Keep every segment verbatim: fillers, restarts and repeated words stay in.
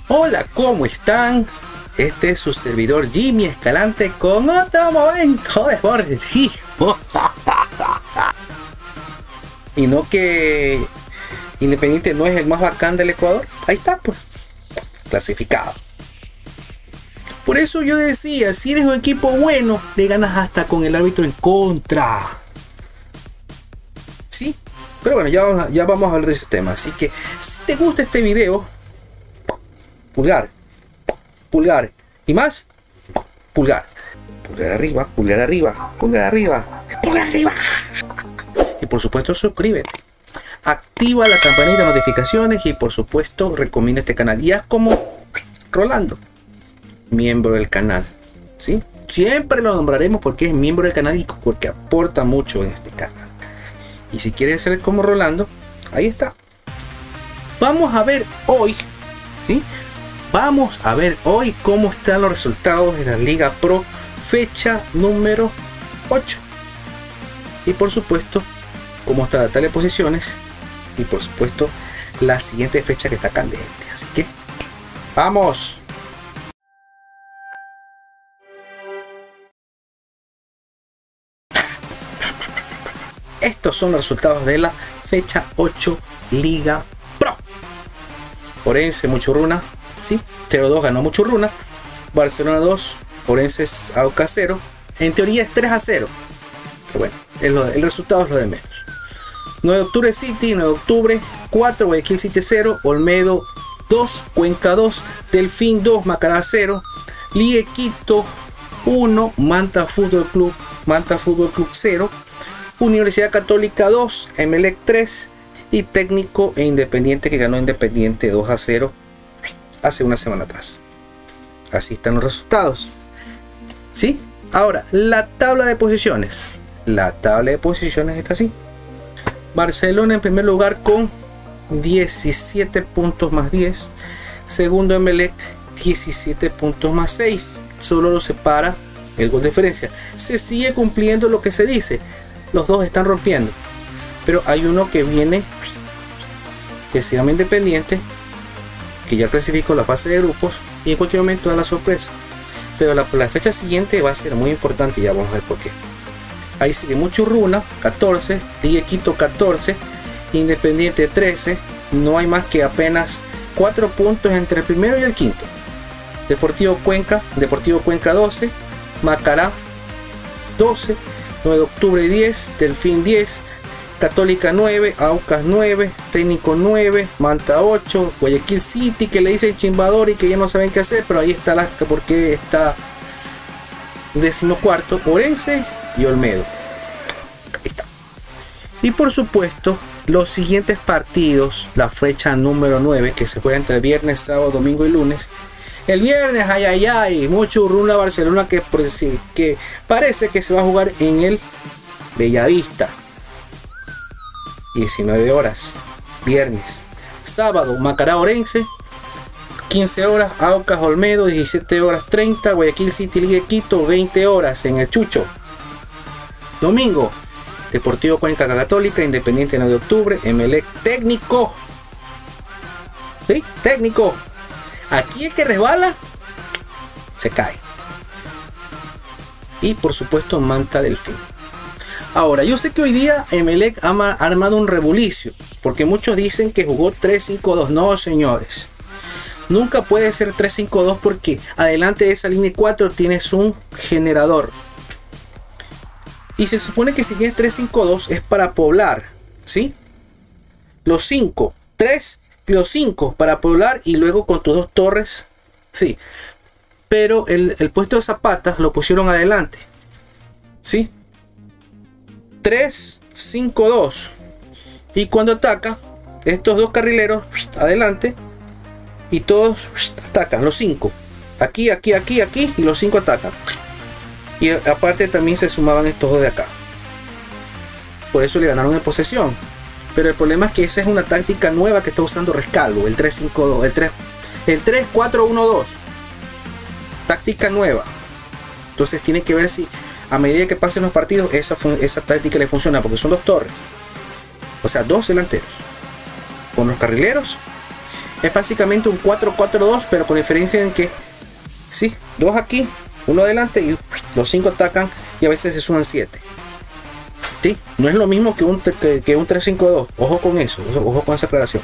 Hola, ¿cómo están? Este es su servidor Jimmy Escalante con otro momento deportivo. Y no que Independiente no es el más bacán del Ecuador. Ahí está, pues, clasificado. Por eso yo decía, si eres un equipo bueno, le ganas hasta con el árbitro en contra. ¿Sí? Pero bueno, ya vamos, a, ya vamos a hablar de ese tema. Así que, si te gusta este video, pulgar, pulgar y más, pulgar, pulgar arriba, pulgar arriba, pulgar arriba, pulgar arriba. Y por supuesto, suscríbete. Activa la campanita de notificaciones y por supuesto, recomienda este canal. Y haz como Rolando, miembro del canal. ¿Sí? Siempre lo nombraremos porque es miembro del canal y porque aporta mucho en este canal. Y si quieres ser como Rolando, ahí está. Vamos a ver hoy, ¿sí? Vamos a ver hoy cómo están los resultados de la Liga Pro fecha número ocho. Y por supuesto, cómo está la tabla de posiciones. Y por supuesto, la siguiente fecha que está candente. Así que, ¡vamos! Estos son los resultados de la fecha ocho Liga Pro. Orense, Muchurruna, ¿sí? cero dos ganó Muchurruna. Barcelona dos, Orense Aucas cero. En teoría es tres a cero. Pero bueno, el, el resultado es lo de menos. nueve de octubre City, nueve de octubre cuatro, Guayaquil City cero, Olmedo dos, Cuenca dos, Delfín dos, Macará cero, Ligue Quito uno, Manta Fútbol Club, Manta Fútbol Club cero, Universidad Católica dos, Emelec tres y Técnico e Independiente que ganó Independiente dos a cero hace una semana atrás. Así están los resultados. ¿Sí? Ahora, la tabla de posiciones. La tabla de posiciones está así. Barcelona en primer lugar con diecisiete puntos más diez. Segundo Emelec diecisiete puntos más seis. Solo lo separa el gol de diferencia. Se sigue cumpliendo lo que se dice. Los dos están rompiendo. Pero hay uno que viene, que se llama Independiente, que ya clasificó la fase de grupos y en cualquier momento da la sorpresa. Pero la, la fecha siguiente va a ser muy importante y ya vamos a ver por qué. Ahí sigue Muchurruna catorce, Ligue Quito catorce, Independiente trece. No hay más que apenas cuatro puntos entre el primero y el quinto. Deportivo Cuenca, Deportivo Cuenca doce, Macará doce, nueve de octubre diez, Delfín diez, Católica nueve, Aucas nueve, Técnico nueve, Manta ocho, Guayaquil City que le dicen chimbador y que ya no saben qué hacer, pero ahí está la porque está decimocuarto, Orense y Olmedo. Ahí está. Y por supuesto, los siguientes partidos, la fecha número nueve que se juega entre viernes, sábado, domingo y lunes. El viernes, ay, ay, ay, Muchurruna Barcelona que, que parece que se va a jugar en el Bellavista. diecinueve horas, viernes. Sábado, Macará Orense, quince horas, Aucas Olmedo, diecisiete horas treinta, Guayaquil City Ligue Quito, veinte horas en el Chucho. Domingo, Deportivo Cuenca Católica, Independiente nueve de octubre, Emelec Técnico. ¿Sí? Técnico. Aquí el que resbala se cae. Y por supuesto Manta Delfín. Ahora, yo sé que hoy día Emelec ha armado un rebulicio, porque muchos dicen que jugó tres cinco dos. No, señores. Nunca puede ser tres cinco dos porque adelante de esa línea cuatro tienes un generador. Y se supone que si tienes tres cinco dos es para poblar, ¿sí? Los cinco, tres y los cinco para poblar y luego con tus dos torres, sí. Pero el, el puesto de Zapata lo pusieron adelante, ¿sí? tres cinco dos. Y cuando ataca, estos dos carrileros adelante y todos atacan, los cinco. Aquí, aquí, aquí, aquí y los cinco atacan. Y aparte también se sumaban estos dos de acá. Por eso le ganaron en posesión. Pero el problema es que esa es una táctica nueva que está usando Rescalvo. El tres cinco dos. El tres, el tres cuatro uno dos. Táctica nueva. Entonces tiene que ver si a medida que pasen los partidos esa, esa táctica le funciona. Porque son dos torres. O sea, dos delanteros. Con los carrileros Es básicamente un cuatro cuatro dos, pero con diferencia en que, sí, dos aquí, uno adelante y los cinco atacan y a veces se suman siete. ¿Sí? No es lo mismo que un, que, que un tres cinco dos. Ojo con eso, ojo con esa aclaración.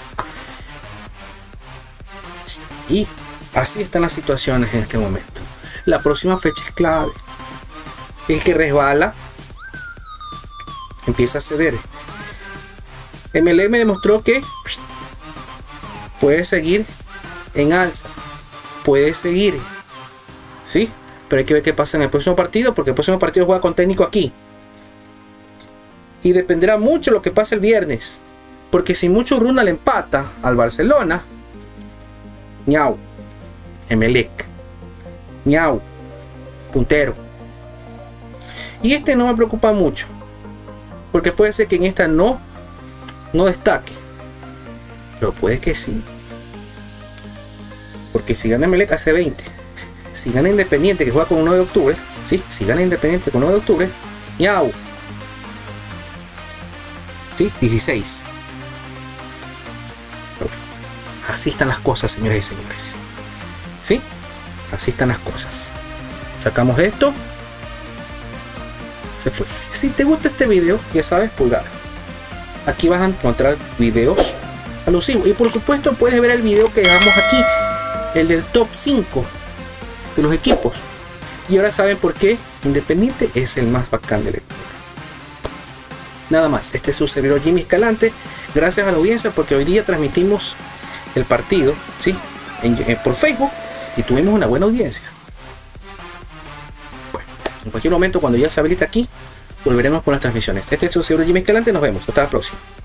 Y así están las situaciones en este momento. La próxima fecha es clave. El que resbala empieza a ceder. M L M demostró que puede seguir en alza, puede seguir, ¿sí? Pero hay que ver qué pasa en el próximo partido, porque el próximo partido juega con técnico aquí. Y dependerá mucho lo que pase el viernes, porque si mucho Runa le empata al Barcelona, ñau, Emelec, ñau, puntero. Y este no me preocupa mucho, porque puede ser que en esta no, no destaque, pero puede que sí, porque si gana Emelec hace veinte, si gana Independiente que juega con uno de octubre, ¿sí? Si gana Independiente con uno de octubre, ñau, ¿sí? dieciséis. Así están las cosas, señores y señores, ¿sí? Así están las cosas. Sacamos esto, se fue. Si te gusta este video, ya sabes, pulgar. Aquí vas a encontrar videos alusivos, y por supuesto puedes ver el video que dejamos aquí, el del top cinco de los equipos. Y ahora saben por qué Independiente es el más bacán del equipo. Nada más, este es su servidor Jimmy Escalante. Gracias a la audiencia, porque hoy día transmitimos el partido, ¿sí? En, en, por Facebook, y tuvimos una buena audiencia. Bueno, en cualquier momento, cuando ya se habilita aquí, volveremos con las transmisiones. Este es su servidor Jimmy Escalante. Nos vemos, hasta la próxima.